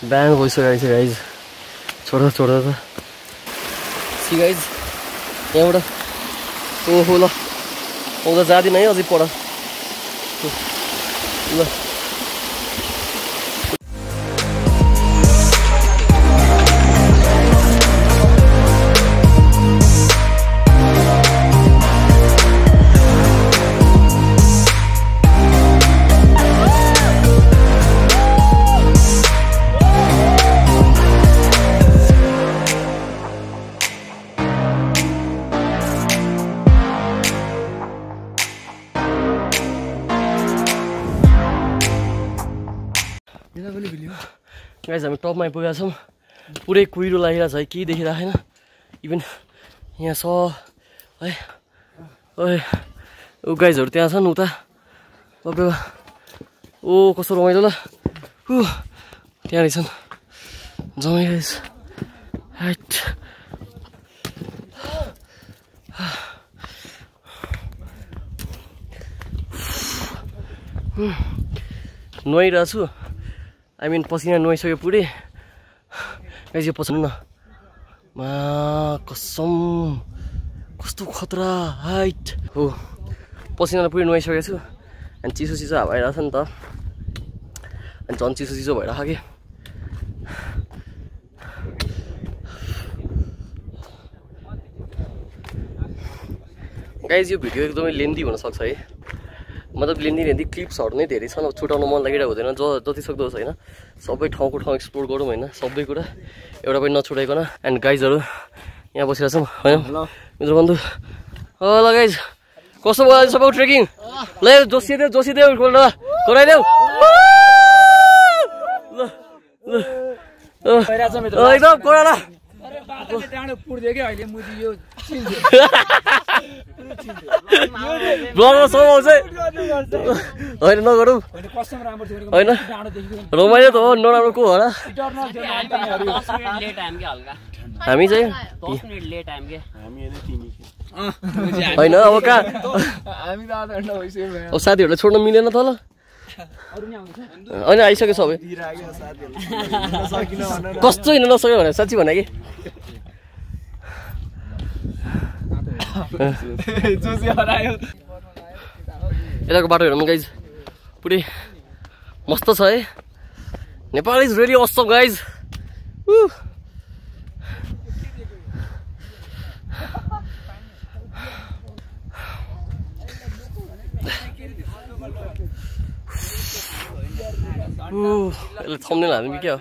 बिहान भइसकेको छ गाइज छोड्दा छोड्दा त सी गाइज यहाँबाट ओहो ल आउँदा जाँदिन है अझै पर ल गाइज हामी टपमा आइपुगेका छौँ पुरै कुहिरो लागिरहेको छ है केही देखिरहेको छैन इभन यहाँ छ है ओए ऊ गाइजहरू त्यहाँ छन् उता बाबे ओ कस्तो रमाइलो ल त्यहाँ रहेछन् जमाइ गाइज हाइट नुहाइरहेको छु आई मिन पसिना नुहाइसक्यो पुरै गाइज यो पछाडि न मा कसम कस्तो खतरा हाइट हो पसिना पुरै नुहाइसकेको छु अनि चिसो चिसो हावा आइरहेको छ नि त अनि झन् चिसो चिसो भइरहेको कि गाइज यो भिडियो एकदमै लेन्दी हुनसक्छ है मतलब लेन्दी क्लिप्सहरू नै धेरै छन् अब छुटाउन मन लागिरहेको हुँदैन जति सक्दो होस् होइन सबै ठाउँको ठाउँ एक्सप्लोर गरौँ होइन सबै कुरा एउटा पनि नछुटाइकन एन्ड गाइजहरू यहाँ बसिरहेको छौँ होइन मित्र बन्धु ल गाइज कस्तो भयो सबै ट्रेकिङ ल जोसिदेऊ गराइदेऊ एकदम कोरा होइन नगरौँ होइन रमाइलो त हो नराम्रो को होला हामी चाहिँ होइन अब कहाँ अब साथीहरूलाई छोड्न मिलेन त ल होइन आइसक्यो सबै कस्तो हिँड्न नसक्यो भने साँच्ची भने कि यताको बाटो हेर्नु गाइज पुरै मस्त छ है Nepal is really awesome guys यसले थम्बनेल हाल्नु कि क्या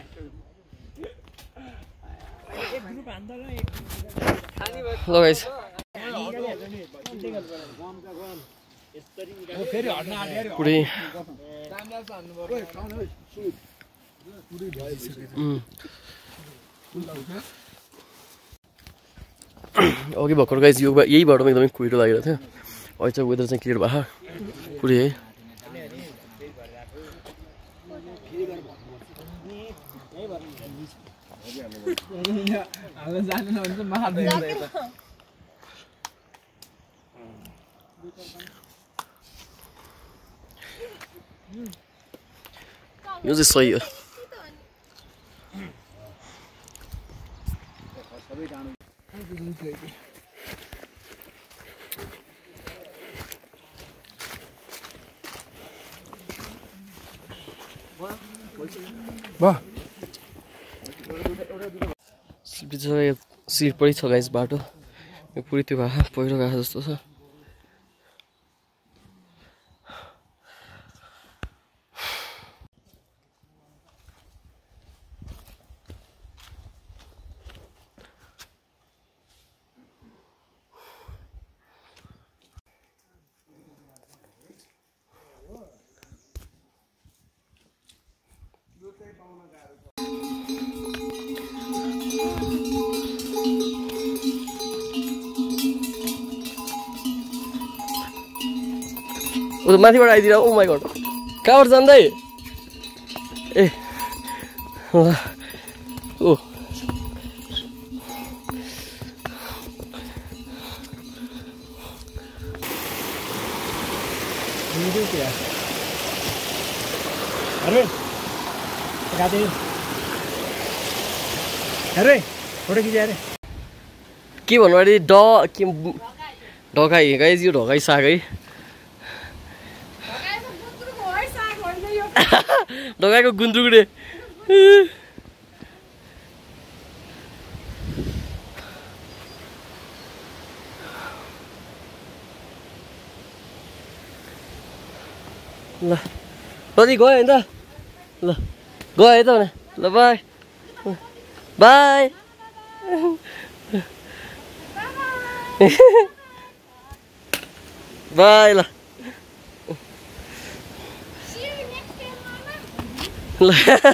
हो ल गाइज पुरै अघि भर्खर गाइज यो यही बाटोमा एकदमै कुहिरो लागिरहेको थियो अहिले चाहिँ वेदर चाहिँ क्लियर भयो पुरै है यो चाहिँ सही हो सिट पनि छ गाइस बाटो यो पुरै त्यो भए पहिरो गएको जस्तो छ माथिबाट आइदिएर ओ माई गॉड कहाँबाट जाँदै ए ओ अरे गाडी अरे फोटो खिचे अरे के भन्नु अरे के ढकाई गाइज यो ढकाई साग है ढकाईको गुन्द्रुक रे ल कति गयो नि त ल गयो है त भने ल बाई बाई बाई ल ल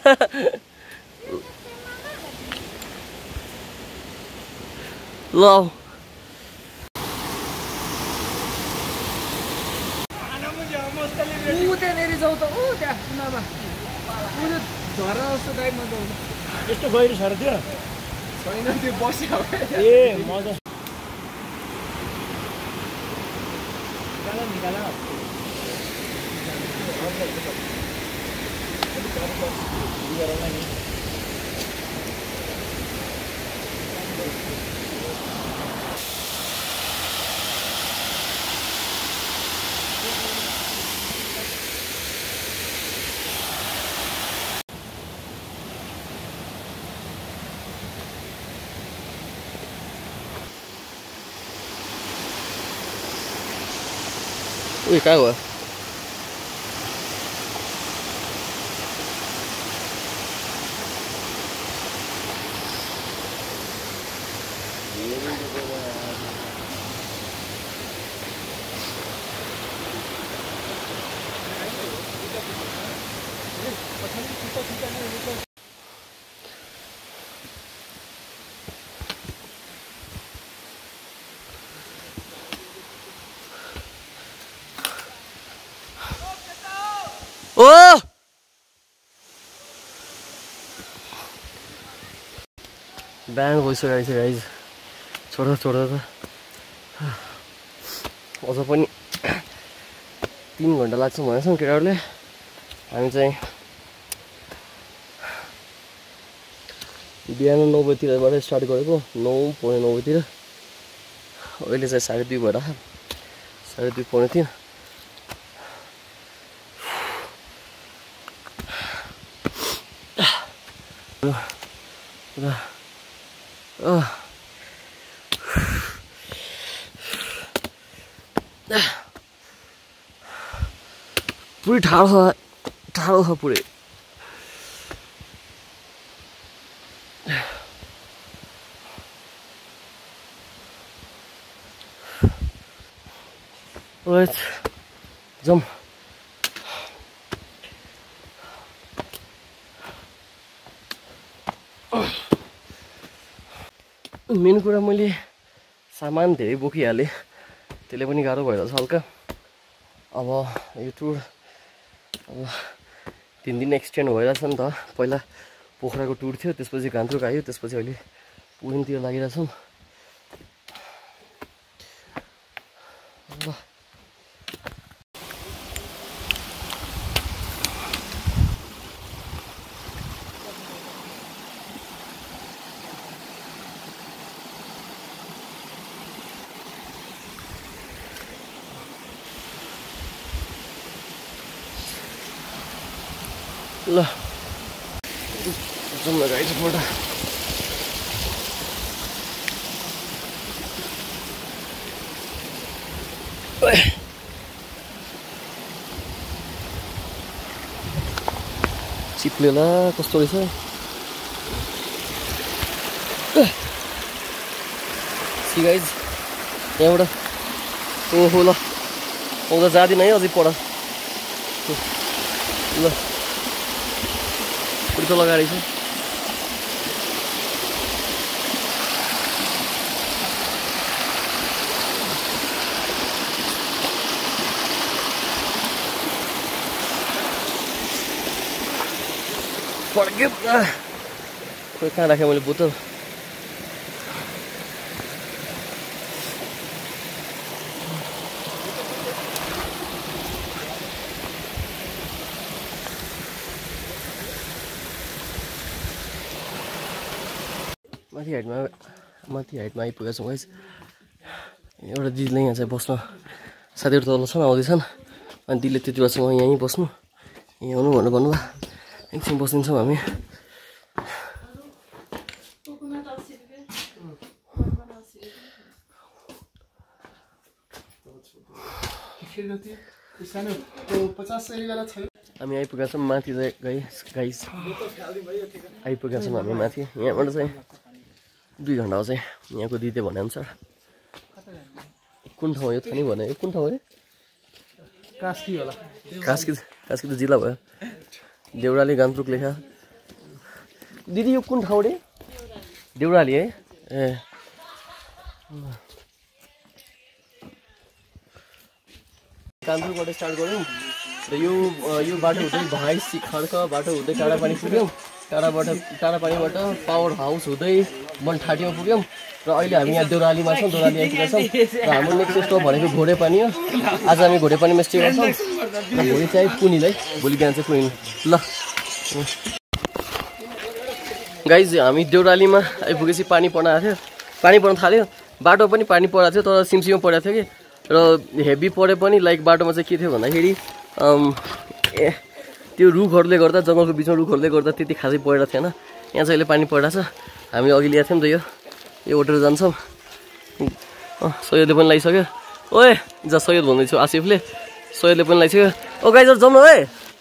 ल त्यहाँनिर जाउँ त त्यहाँ कुनामा झरा जस्तो टाइपमा जाउँ यस्तो गहिरो छ र त्यो छैन त्यो बस्यो ए मजा निकाल Ui, cá rồi. Oh! Band भइसकेको छ गाइज छोड्दा छोड्दा त अझ पनि 3 घण्टा लाग्छ भनेछन् केटाहरूले हामी चाहिँ बिहान 9 बजीतिरबाट स्टार्ट गरेको 9 पौने 9 बजीतिर अहिले चाहिँ 2:30 भएर 2:30 पौने 3 पुरै ठाडो छ पुरै Let's jump. मेन कुरा मैले सामान धेरै बोकिहालेँ त्यसले पनि गाह्रो भइरहेछ हल्का अब यो टुर अब 3 दिन एक्सटेन्ड भइरहेछ नि त पहिला पोखराको टुर थियो त्यसपछि घान्द्रुक आयो त्यसपछि अहिले पुनतिर लागिरहेछौँ ल ल जाउँ न गाइस फोटो चिप्लेला कस्तो रहेछ सी गाइस यहाँबाट ओहो ल आउँदा जाँदिन है अझै पर ल पुर्तो लगाएर छ फर्क्यो खोइ कहाँ राखेँ मैले बोतल माथि हाइटमा आइपुगेको छौँ गाइस। एउटा दिदीले यहाँ चाहिँ बस्न साथीहरू तल छन् आउँदैछन् अनि दिदीले त्यति बेलासम्म यहीँ बस्नु यहाँ आउनु भनेर भन्नुभयो। एकछिन बसिदिन्छौँ हामी। हामी आइपुगेका छौँ माथि चाहिँ गाइस आइपुगेका छौँ हामी माथि। यहाँबाट चाहिँ 2 घन्टा चाहिँ यहाँको दिदीले भनेअनुसार कुन ठाउँ यो थाहा नै भने यो कुन ठाउँ अरे कास्की होला। कास्की त जिल्ला भयो। देउराली गन्तुक लेखा। दिदी यो कुन ठाउँ रे देउराली है ए कान्तुकबाट स्टार्ट गऱ्यौँ र यो बाटो हुँदै भाइ खड्क बाटो हुँदै टाढापानी पुग्यौँ। टाढापानीबाट पावर हाउस हुँदै बनठाटीमा पुग्यौँ र अहिले हामी यहाँ देउरालीमा छौँ। देउराली आइपुगेका छौँ र हाम्रो नेक्स्ट स्टप भनेको घोडेपानी हो। आज हामी घोडेपानीमा स्टे गर्छौँ र भोलि चाहिँ पुनिल है भोलि बिहान चाहिँ पुनिल। ल गाइज हामी देउरालीमा आइपुगेपछि पानी पर्न थाल्यो। बाटो पनि पानी परेको थियो तर सिमसिमा परेको थियो कि र हेभी परे पनि लाइक बाटोमा चाहिँ के थियो भन्दाखेरि त्यो रुखहरूले गर्दा जङ्गलको बिचमा रुखहरूले गर्दा त्यति खासै परेको थिएन। यहाँ चाहिँ अहिले पानी परिरहेको छ। हामी अघि ल्याएको थियौँ त यो ओटेर जान्छौँ। सयदले पनि लगाइसक्यो। ओए जा सयद भन्दैछु आसिफले सयदले पनि लगाइसक्यो। ओ गाइजहरू जाउँ न है।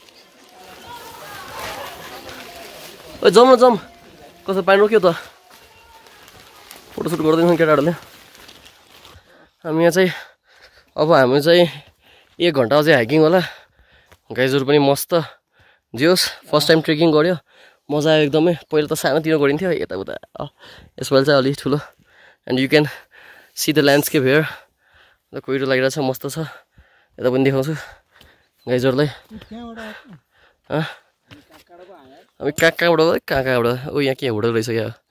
ओ जाउँ कस्तो पानी रोक्यो त फोटोसुट गर्दैछौँ केटाहरूले। हामी यहाँ चाहिँ अब हामी चाहिँ 1 घन्टा चाहिँ हाइकिङ होला। गाइजहरू पनि मस्त जियोस् फर्स्ट टाइम ट्रेकिङ गऱ्यो मजा आयो एकदमै। पहिला त सानोतिर गरिन्थ्यो यताउता यसपालि चाहिँ अलिक ठुलो and you can see the landscape here. कुहिरो लागिरहेको छ मस्त छ। यता पनि देखाउँछु गाइजहरूलाई। हामी कहाँबाट ओ यहाँ के होटल रहेछ क्या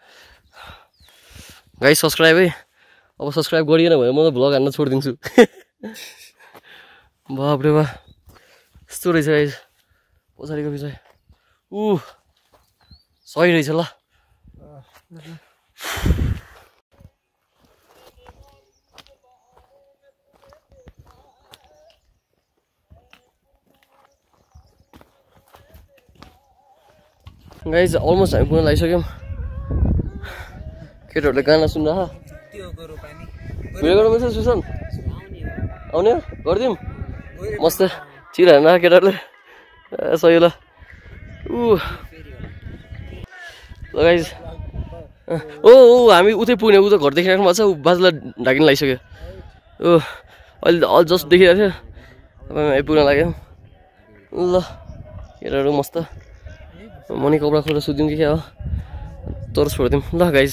गाइस। सब्सक्राइब है अब सब्सक्राइब गरिएन भने म त भ्लग हान्न छोडिदिन्छु। बाप रे बाप यस्तो रहेछ गाइस पछाडिको विषय सही रहेछ ल। गाइस अलमोस्ट हामी पुग्न लागिसक्यौँ। केटाहरूले गाना सुन्दा भिडियो गर्नु मिल्छ सुसन आउने गरिदिउँ मस्त चिराहेर्न केटाहरूले सही ल। गाइस ओ हामी उतै पुग्ने ऊ त घर देखिराख्नु भएको छ। ऊ बाजुलाई ढाकिन लागिसक्यो। अहिले जस्ट देखिरहेको थियो तपाईँ आइपुग्न लाग्यो ल। केटाहरू मस्त मनी कपडा खोलेर सुत्दिउँ कि क्या हो तर छोडिदिउँ ल गाइज।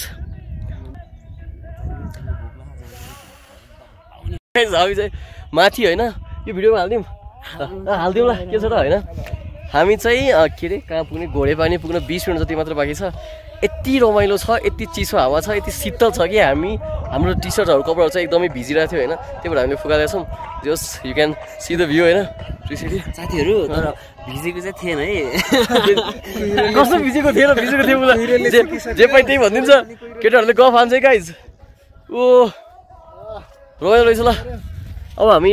हामी चाहिँ माथि होइन यो भिडियोमा हालिदिउँ ल के छ त होइन। हामी चाहिँ के अरे कहाँ पुग्ने घोडेपानी पुग्न 20 मिनट जति मात्र बाँकी छ। यति रमाइलो छ यति चिसो हावा छ यति शीतल छ कि हाम्रो टी सर्टहरू कपडाहरू चाहिँ एकदमै भिजिरहेको थियो होइन। त्यही भएर हामीले फुकाएको छौँ। जस you can see the view होइन साथीहरू तर भिजेको चाहिँ थिएन है। कस्तो भिजेको थियो उसलाई जे पाइ त्यही भनिदिन्छ। केटाहरूले गफ हान्छ है गाइज। ओ रमाइलो रहेछ ल। अब हामी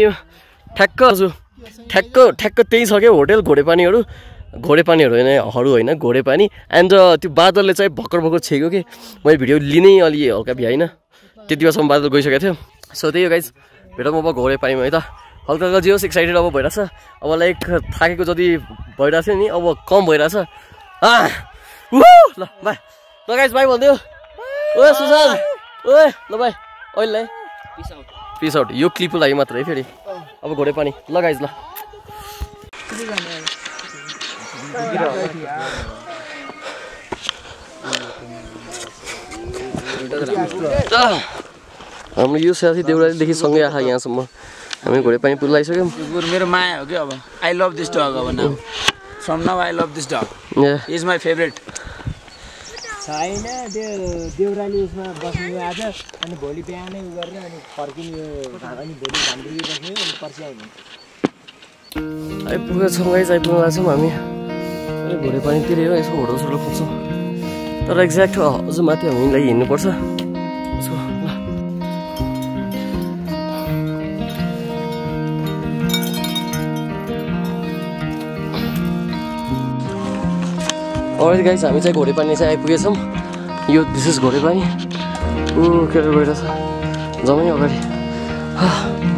ठ्याक्क त्यही छ क्या होटेल घोडेपानीहरू होइन घोडेपानी। एन्ड त्यो बादलले चाहिँ भर्खर छेक्यो कि मैले भिडियो लिनै अलि हल्का भ्याइनँ त्यति बेलासम्म बादल गइसकेको थियो। सो त्यही हो गाइज भेटौँ अब घोडेपानीमा है त। हल्का जियोस् एक्साइटेड अब भइरहेछ। अब लाइक थाकेको जति भइरहेको थियो नि अब कम भइरहेछ। ल बाई ल गाइज बाई भनिदियो। ओ सुशान ओए ल बाई अहिले पिस आउट। यो क्लिपको लागि मात्र है फेरि अब घोडेपानी ल गाइज ल। हाम्रो यो साथी देउरालीदेखि सँगै आएको यहाँसम्म हामी घोडेपानी पुग्न लागिसक्यौँ। मेरो माया हो कि अब आई लभ दिस डग। अब now from now I love this dog is my favourite. छैन त्यो देउराली उसमा बस्नु आज अनि भोलि बिहानै उ गर्ने अनि फर्किने अनि भोलि घान्द्रुकी बस्ने अनि पर्सि आउने। आइपुगेको छौँ गाइज आइपुग्न लाग्छौँ हामी। घोडेपानीतिर हो यसो होटल सोटल खोज्छौँ तर एक्ज्याक्ट अझ माथि हामीलाई हिँड्नुपर्छ। अलरेडी गाइस हामी चाहिँ घोरेपानी चाहिँ आइपुगेछौँ। यो दिस इज घोरेपानी। के गइरहेछ जम्मै अगाडि।